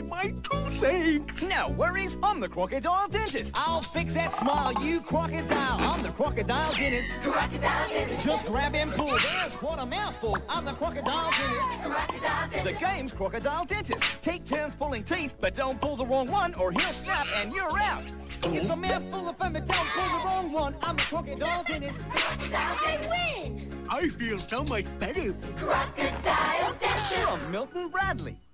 my toothache. No worries, I'm the Crocodile Dentist. I'll fix that smile, you crocodile. I'm the Crocodile Dentist. Crocodile Dentist. Just grab and pull. There's quite a mouthful. I'm the Crocodile Dentist. Crocodile Dentist. The game's Crocodile Dentist. Take turns pulling teeth, but don't pull the wrong one or he'll snap and you're out. It's a mouthful of fun, but don't pull the wrong one. I'm the Crocodile Dentist. Crocodile Dentist. I feel so much better. Crocodile Dentist. From Milton Bradley.